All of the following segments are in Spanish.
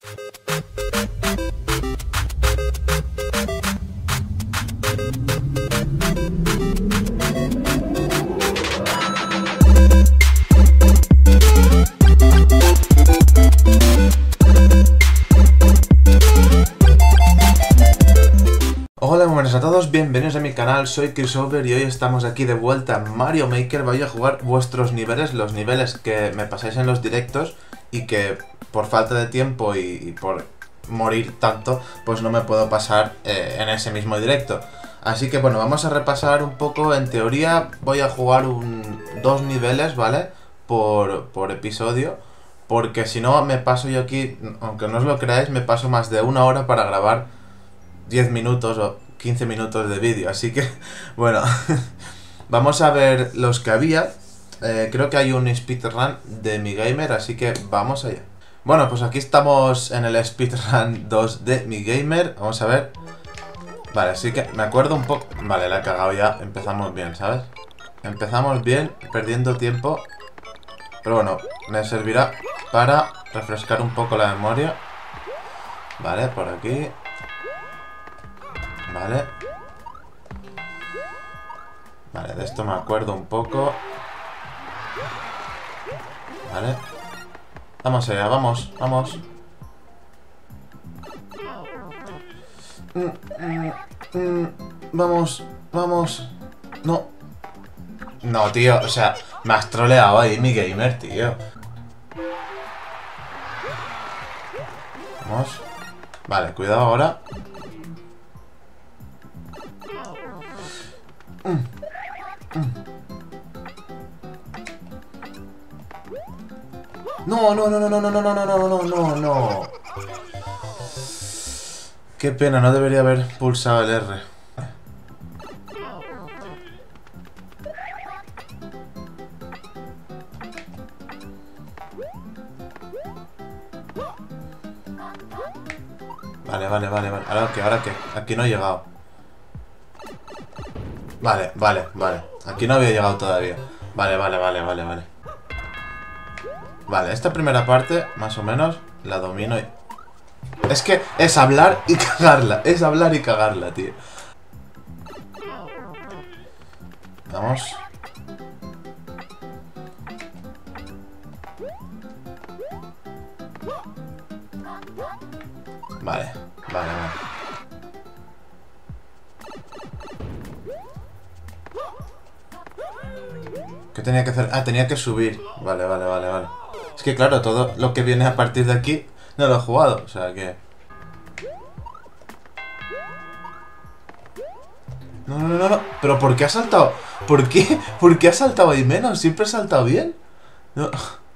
Hola, buenas a todos, bienvenidos a mi canal, soy Chrisover y hoy estamos aquí de vuelta en Mario Maker. Voy a jugar vuestros niveles, los niveles que me pasáis en los directos y que por falta de tiempo y por morir tanto, pues no me puedo pasar en ese mismo directo. Así que bueno, vamos a repasar un poco. En teoría voy a jugar dos niveles, ¿vale? Por episodio, porque si no me paso yo aquí, aunque no os lo creáis, me paso más de una hora para grabar 10 minutos o 15 minutos de vídeo, así que, bueno, vamos a ver los que había. Creo que hay un speedrun de Mi Gamer, así que vamos allá. Bueno, pues aquí estamos en el speedrun 2 de Mi Gamer, vamos a ver. Vale, sí que me acuerdo un poco. Vale, la he cagado ya, empezamos bien, ¿sabes? Empezamos bien, perdiendo tiempo, pero bueno, me servirá para refrescar un poco la memoria. Vale, por aquí. Vale. Vale, de esto me acuerdo un poco. Vale. Vamos allá, vamos, vamos. Vamos, vamos. No. No, tío, o sea, me has troleado ahí, Mi Gamer, tío. Vamos. Vale, cuidado ahora. No, no, no, no, no, no, no, no, no, no, no, no. Qué pena, no debería haber pulsado el R. Vale, vale, vale, vale. ¿Ahora qué? Aquí no he llegado. Vale, vale, vale. Aquí no había llegado todavía. Vale, vale, vale, vale, vale. Vale, esta primera parte, más o menos, la domino y... Es que es hablar y cagarla. Es hablar y cagarla, tío. Vamos. Vale, vale, vale. ¿Qué tenía que hacer? Ah, tenía que subir. Vale, vale, vale, vale. Es que claro, todo lo que viene a partir de aquí no lo he jugado, o sea que... No, no, no, no. ¿Pero por qué ha saltado? ¿Por qué? ¿Por qué ha saltado ahí menos? ¿Siempre ha saltado bien? No.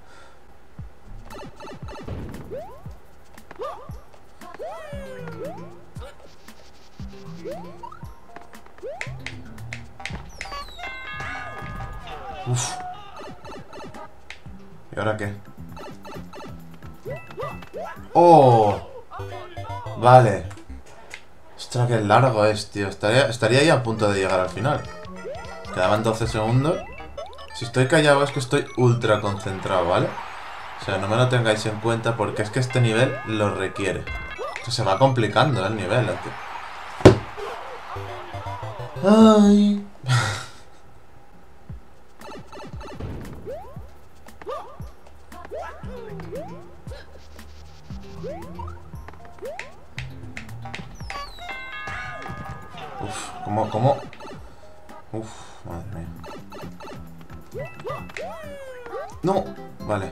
Uf. ¿Y ahora qué? ¡Oh! Vale. Ostras, qué largo es, tío. Estaría ahí a punto de llegar al final. Quedaban 12 segundos. Si estoy callado es que estoy ultra concentrado, ¿vale? O sea, no me lo tengáis en cuenta porque es que este nivel lo requiere. O sea, se va complicando el nivel, tío. ¡Ay! Uf, ¿cómo? Uf, madre mía. No, vale.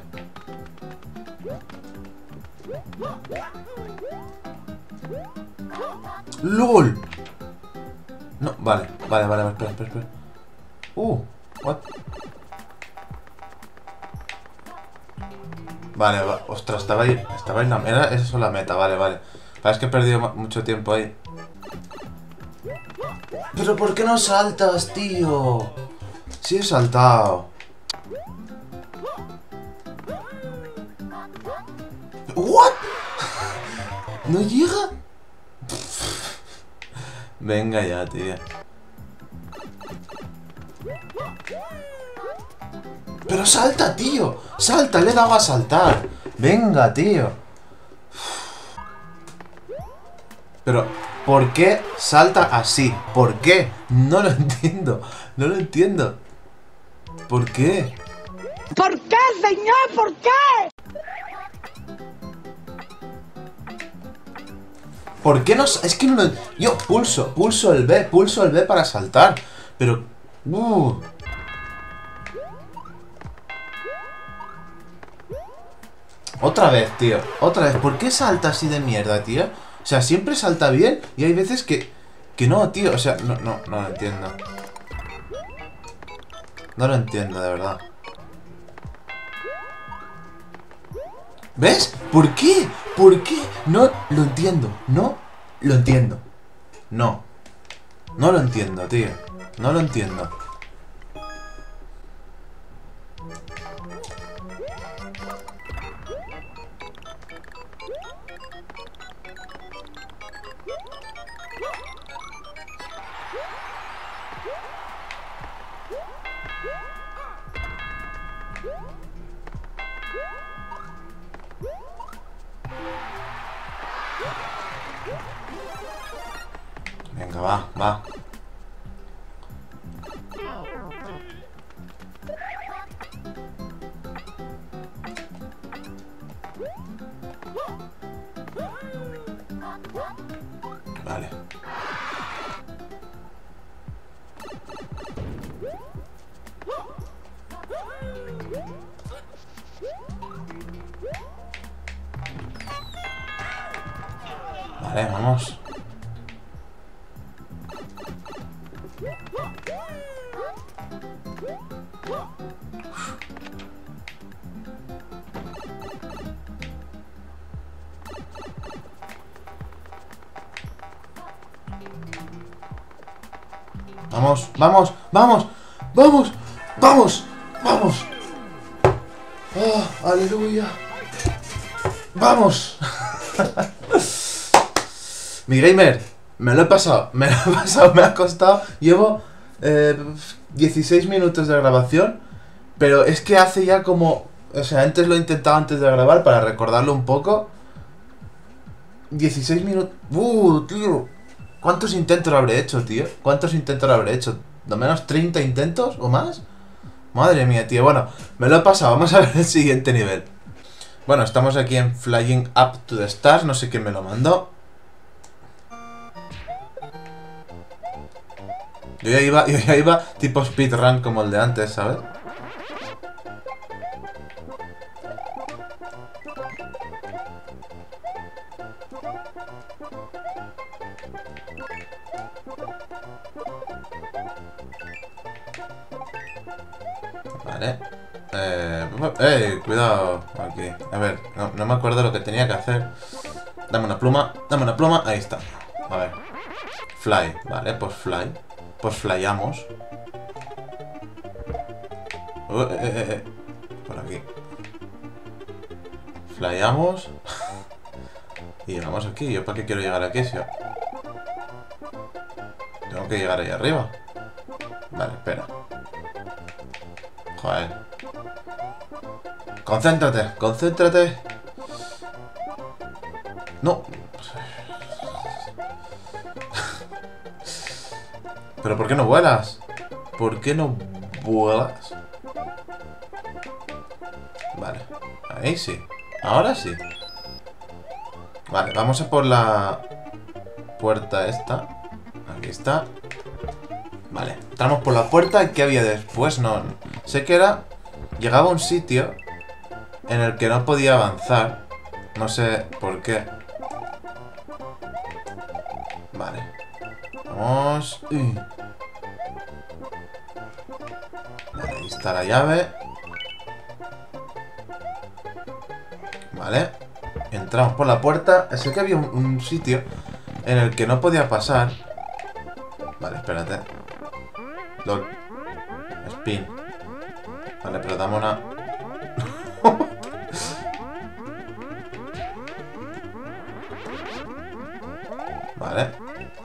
¡LOL! No, vale, vale, vale, espera. What? Vale, ostras, estaba ahí en la... Era esa la meta, vale, vale. Es que he perdido mucho tiempo ahí. ¿Pero por qué no saltas, tío? Sí he saltado. ¿What? ¿No llega? Venga ya, tío. Pero salta, tío. Salta, le he dado a saltar. Venga, tío. Pero, ¿por qué salta así? ¿Por qué? No lo entiendo. No lo entiendo. ¿Por qué? ¿Por qué, señor? ¿Por qué? ¿Por qué no? Es que no lo... Yo pulso el B para saltar. Pero... Otra vez, tío. Otra vez. ¿Por qué salta así de mierda, tío? O sea, siempre salta bien y hay veces que no, tío. O sea, no lo entiendo. No lo entiendo, de verdad. ¿Ves? ¿Por qué? ¿Por qué? No lo entiendo. No lo entiendo. No. No lo entiendo, tío. No lo entiendo. Venga, va. Vale. Vale, vamos. Vamos. Oh, aleluya. Vamos. Mi gamer, me lo he pasado, me ha costado. Llevo 16 minutos de grabación, pero es que hace ya como... O sea, antes lo he intentado antes de grabar para recordarlo un poco. 16 minutos... tío. ¿Cuántos intentos habré hecho, tío? ¿Cuántos intentos habré hecho? ¿No menos 30 intentos o más? Madre mía, tío. Bueno, me lo he pasado. Vamos a ver el siguiente nivel. Bueno, estamos aquí en Flying Up to the Stars. No sé quién me lo mandó. Yo ya iba tipo speedrun como el de antes, ¿sabes? Vale. Cuidado aquí. A ver, no me acuerdo lo que tenía que hacer. Dame una pluma. Ahí está. A ver. Fly. Vale, pues fly. Pues flyamos. Por aquí. Flyamos. Y llegamos aquí. ¿Yo para qué quiero llegar aquí? Si yo... Tengo que llegar ahí arriba. Vale, espera. Joder. Concéntrate. No. ¿Pero por qué no vuelas? ¿Por qué no vuelas? Vale. Ahí sí. Ahora sí. Vale, vamos a por la puerta esta. Aquí está. Vale, entramos por la puerta. ¿Qué había después? No. Sé que era... Llegaba a un sitio en el que no podía avanzar. No sé por qué. Vale. Vamos. Vale, ahí está la llave. Vale. Entramos por la puerta. Sé que había un sitio en el que no podía pasar. Vale, espérate. LOL. Spin. Vale, pero dame una... Vale.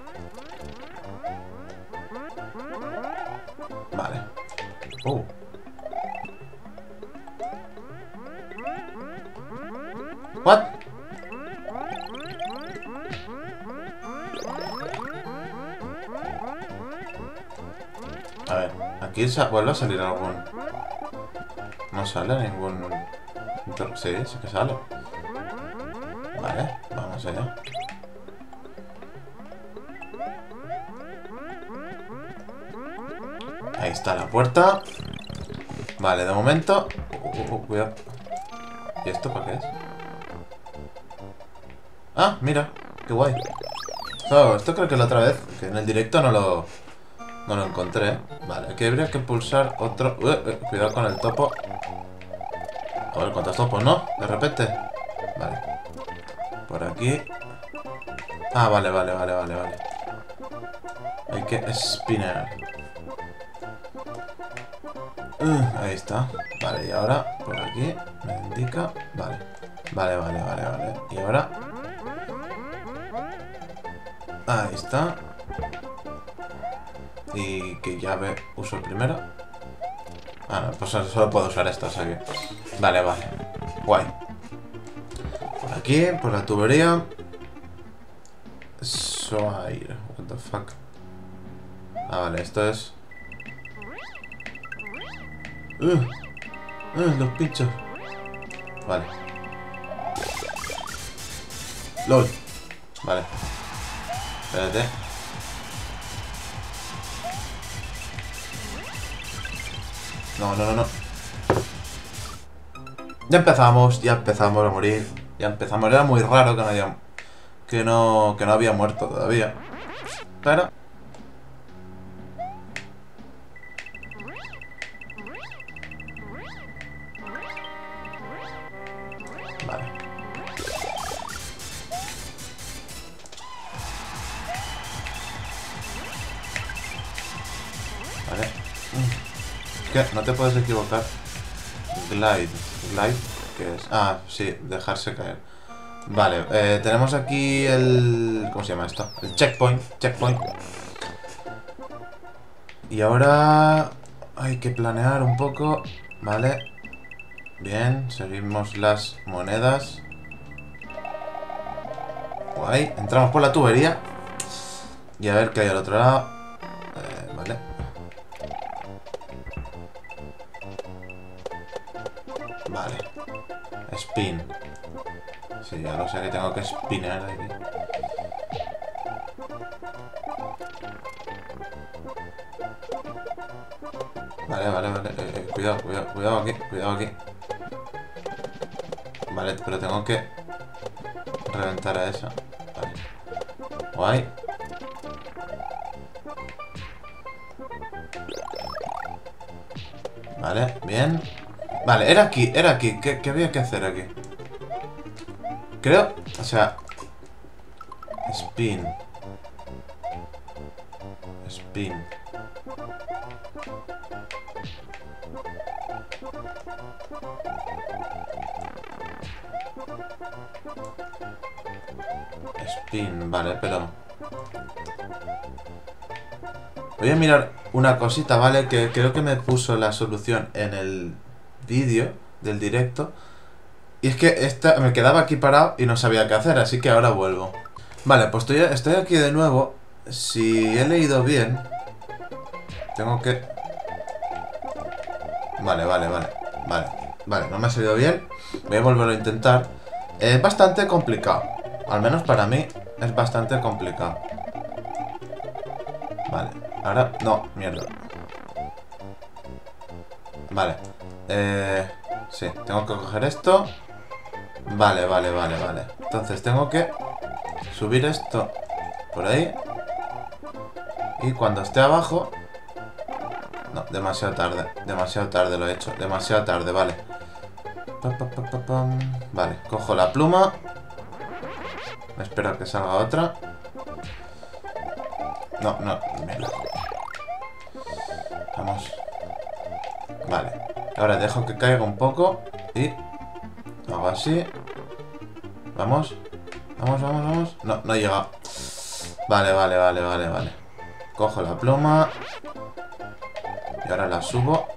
Vale. What? aquí vuelve a salir algún... No sale ningún... Sí, sí que sale. Vale, vamos allá. Ahí está la puerta. Vale, de momento... cuidado. ¿Y esto para qué es? Ah, mira, qué guay. Oh, esto creo que la otra vez, que en el directo no lo encontré. Vale, aquí habría que pulsar otro... cuidado con el topo. Joder, ¿cuántos topos, no? De repente. Vale. Por aquí. Ah, vale. Hay que spinner. Ahí está. Vale, y ahora por aquí me indica. Vale. Vale. Y ahora... Ahí está. Y qué llave uso primero. Ah, no, pues solo puedo usar esta, o sea que... Vale. Guay. Por aquí, por la tubería. Soair. What the fuck. Ah, vale, esto es... los pinchos. Vale. LOL. Vale. Espérate. No. Ya empezamos a morir. Ya empezamos. Era muy raro que no había muerto todavía. Pero... Vale. Vale. ¿Qué? No te puedes equivocar. Glide. ¿Qué es? Ah, sí, dejarse caer. Vale, tenemos aquí el... ¿Cómo se llama esto? El checkpoint. Y ahora hay que planear un poco. Vale. Bien, seguimos las monedas. Guay, entramos por la tubería. Y a ver qué hay al otro lado. Vale. Vale. Spin. Sí, ya lo sé que tengo que spinar aquí. Vale. Cuidado aquí. Vale, pero tengo que reventar a esa. Vale. Guay. Vale, bien. Vale, era aquí. ¿Qué había que hacer aquí? Creo, o sea... Spin. Vale, pero... Voy a mirar una cosita, ¿vale? Que creo que me puso la solución en el vídeo del directo. Y es que me quedaba aquí parado y no sabía qué hacer, así que ahora vuelvo. Vale, pues estoy aquí de nuevo. Si he leído bien, tengo que... Vale, no me ha salido bien. Voy a volverlo a intentar. Es bastante complicado. Al menos para mí es bastante complicado. Vale, ahora... No, mierda. Vale. Sí, tengo que coger esto. Vale. Entonces tengo que subir esto por ahí. Y cuando esté abajo... No, demasiado tarde lo he hecho. Demasiado tarde, vale. Vale, cojo la pluma. Espero a que salga otra. No, mierda. Vamos. Vale. Ahora dejo que caiga un poco. Y hago así. Vamos. No he llegado. Vale. Cojo la pluma. Y ahora la subo.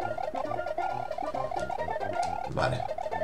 Vale.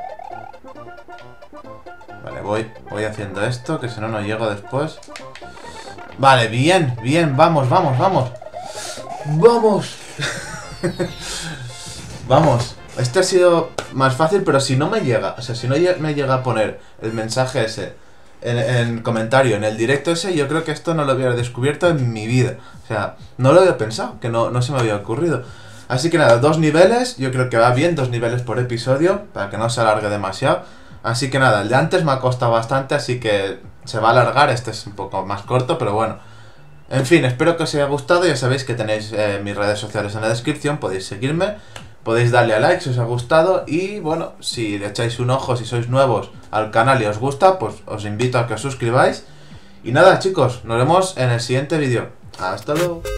Vale, voy haciendo esto, que si no, no llego después. Vale, bien, vamos. ¡Vamos! Vamos, este ha sido más fácil, pero si no me llega, o sea, si no me llega a poner el mensaje ese en comentario, en el directo ese, yo creo que esto no lo hubiera descubierto en mi vida. O sea, no lo había pensado, que no se me había ocurrido. Así que nada, 2 niveles, yo creo que va bien, 2 niveles por episodio, para que no se alargue demasiado. Así que nada, el de antes me ha costado bastante, así que se va a alargar, este es un poco más corto, pero bueno. En fin, espero que os haya gustado, ya sabéis que tenéis mis redes sociales en la descripción, podéis seguirme, podéis darle a like si os ha gustado y bueno, si le echáis un ojo, si sois nuevos al canal y os gusta, pues os invito a que os suscribáis. Y nada chicos, nos vemos en el siguiente vídeo. Hasta luego.